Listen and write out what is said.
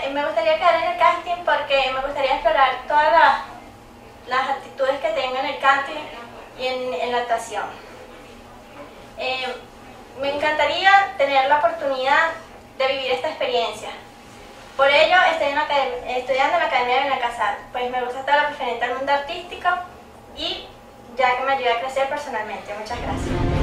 Me gustaría quedar en el casting porque me gustaría explorar todas las actitudes que tengo en el canto y en la actuación. Me encantaría tener la oportunidad de vivir esta experiencia. Por ello estoy estudiando en la Academia de Benalcázar, pues me gusta estar la referente al mundo artístico y ya que me ayuda a crecer personalmente. Muchas gracias.